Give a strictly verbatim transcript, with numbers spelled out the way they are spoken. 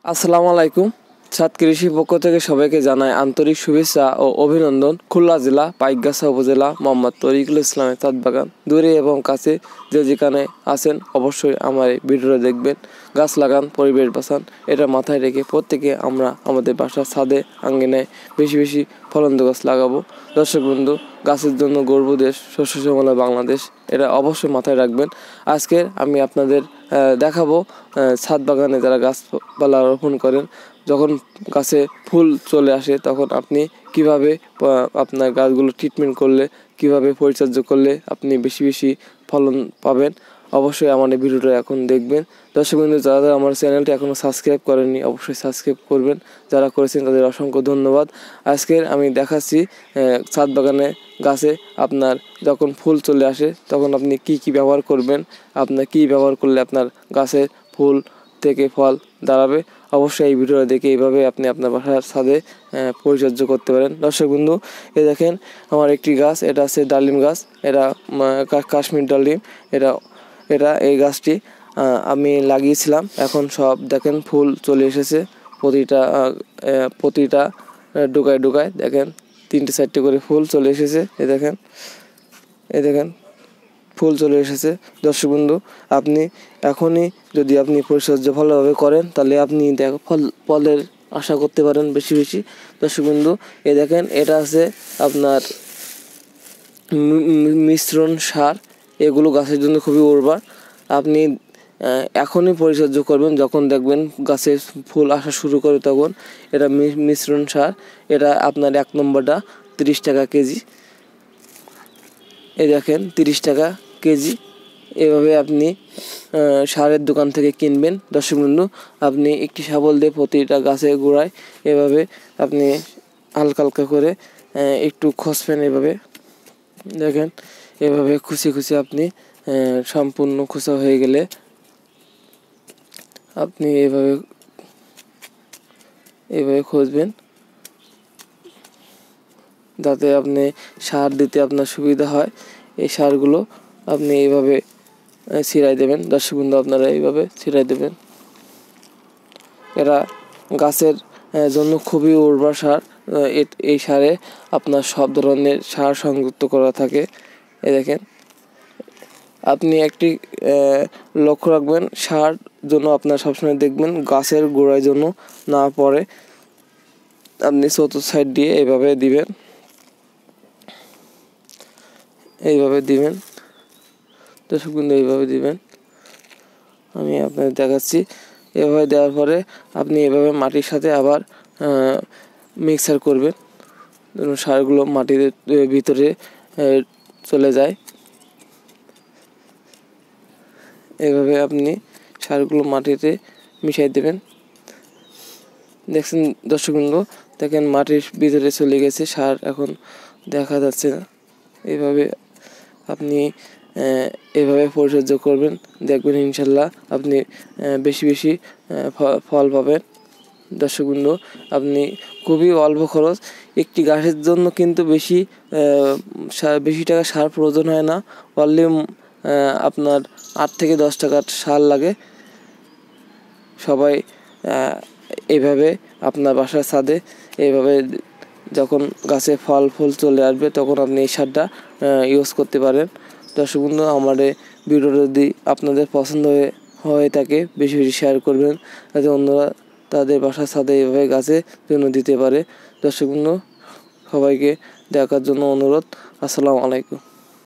আসসালামু আলাইকুম। ছাদ কৃষি পক্ষ থেকে সবাইকে জানাই আন্তরিক শুভেচ্ছা ও অভিনন্দন। খুলনা জেলা পাইকগাছা উপজেলা মোহাম্মদ তরিকুল ইসলামের ছাদ বাগান। দূরে এবং কাছে যে যেখানে আছেন অবশ্যই আমার এই ভিডিওটা দেখবেন। গাছ লাগান, পরিবেশ বাঁচান, এটা মাথায় রেখে প্রত্যেকে আমরা আমাদের বাসার ছাদে আঙ্গিনায় বেশি বেশি ফলন্ত গাছ লাগাবো। দর্শক বন্ধু, গাছের জন্য গর্ব দেশ, শস্য শ্যামলা বাংলাদেশ, এটা অবশ্যই মাথায় রাখবেন। আজকে আমি আপনাদের দেখাবো ছাদ বাগানে যারা গাছপালা রোপণ করেন, যখন গাছে ফুল চলে আসে তখন আপনি কিভাবে আপনার গাছগুলো ট্রিটমেন্ট করলে, কিভাবে পরিচর্যা করলে আপনি বেশি বেশি ফলন পাবেন। অবশ্যই আমার এই ভিডিওটা এখন দেখবেন। দর্শক বন্ধু, যারা যারা আমার চ্যানেলটি এখনও সাবস্ক্রাইব করেননি অবশ্যই সাবস্ক্রাইব করবেন। যারা করেছেন তাদের অসংখ্য ধন্যবাদ। আজকের আমি দেখাচ্ছি ছাদ বাগানে গাছে আপনার যখন ফুল চলে আসে তখন আপনি কি কি ব্যবহার করবেন, আপনার কি ব্যবহার করলে আপনার গাছের ফুল থেকে ফল দাঁড়াবে। অবশ্যই এই ভিডিওটা দেখে এইভাবে আপনি আপনার বাসার ছাদে পরিচর্যা করতে পারেন। দর্শক বন্ধু, এ দেখেন আমার একটি গাছ, এটা আছে ডালিম গাছ, এটা কাশ্মীর ডালিম। এটা এটা এই গাছটি আমি লাগিয়েছিলাম, এখন সব দেখেন ফুল চলে এসেছে। প্রতিটা প্রতিটা ডুকায় ডুকায় দেখেন তিনটে চারটে করে ফুল চলে এসেছে। এ দেখেন এ দেখেন ফুল চলে এসেছে। দর্শক বন্ধু, আপনি এখনই যদি আপনি পরিচর্যা ভালোভাবে করেন তাহলে আপনি দেখ ফল ফলের আশা করতে পারেন বেশি বেশি। দর্শক বন্ধু, এ দেখেন এটা আছে আপনার মিশ্রণ সার, এগুলো গাছের জন্য খুবই উর্বর। আপনি এখনই পরিচর্যা করবেন, যখন দেখবেন গাছে ফুল আসা শুরু করে তখন। এটা মিশ্রণ সার, এটা আপনার এক নম্বরটা তিরিশ টাকা কেজি। এই দেখেন তিরিশ টাকা কেজি। এভাবে আপনি সারের দোকান থেকে কিনবেন। দর্শক বন্ধু, আপনি একটি শাবল দিয়ে প্রতিটা গাছের গোড়ায় এভাবে আপনি হালকা হালকা করে একটু খসবেন। এভাবে দেখেন, এভাবে খুশি খুশি আপনি সম্পূর্ণ খোসা হয়ে গেলে আপনি এভাবে এভাবে খুঁজবেন, যাতে আপনি সার দিতে আপনার সুবিধা হয়। এই সারগুলো আপনি এইভাবে ছিটাই দেবেন। দর্শক বন্ধু, আপনারা এইভাবে ছিটাই দেবেন। এরা গাছের জন্য খুবই উর্বর সার। এই সারে আপনার সব ধরনের সার সংযুক্ত করা থাকে। এ দেখেন, আপনি একটি লক্ষ্য রাখবেন, সার জন্য আপনার সবসময় দেখবেন গাছের গোড়ায় জন্য না পড়ে। আপনি চতুর্থ সাইড দিয়ে এইভাবে দিবেন, এইভাবে দিবেন। দর্শক বন্ধু, এইভাবে দিবেন, আমি আপনাদের দেখাচ্ছি। এভাবে দেওয়ার পরে আপনি এভাবে মাটির সাথে আবার মিক্সার করবেন, যেন সারগুলো মাটির ভিতরে চলে যায়। এভাবে আপনি সারগুলো মাটিতে মিশাই দেবেন। দেখছেন দর্শক বন্ধু, দেখেন মাটির ভিতরে চলে গেছে সার, এখন দেখা যাচ্ছে না। এইভাবে আপনি এভাবে পরিচর্যা করবেন, দেখবেন ইনশাল্লাহ আপনি বেশি বেশি ফল পাবেন। দর্শক বন্ধু, আপনি খুবই অল্প খরচ, একটি গাছের জন্য কিন্তু বেশি বেশি টাকা সার প্রয়োজন হয় না। অনলি আপনার আট থেকে দশ টাকার সার লাগে। সবাই এইভাবে আপনার বাসার ছাদে এইভাবে যখন গাছে ফল ফুল চলে আসবে তখন আপনি এই সারটা ইউজ করতে পারেন। দর্শক বন্ধু, আমার এই ভিডিওটা যদি আপনাদের পছন্দ হয়ে হয়ে থাকে বেশি বেশি শেয়ার করবেন, যাতে অন্যরা তাদের বাসার ছাদে এইভাবে গাছে জন্য দিতে পারে। দর্শক বন্ধু, সবাইকে দেখার জন্য অনুরোধ। আসসালামু আলাইকুম।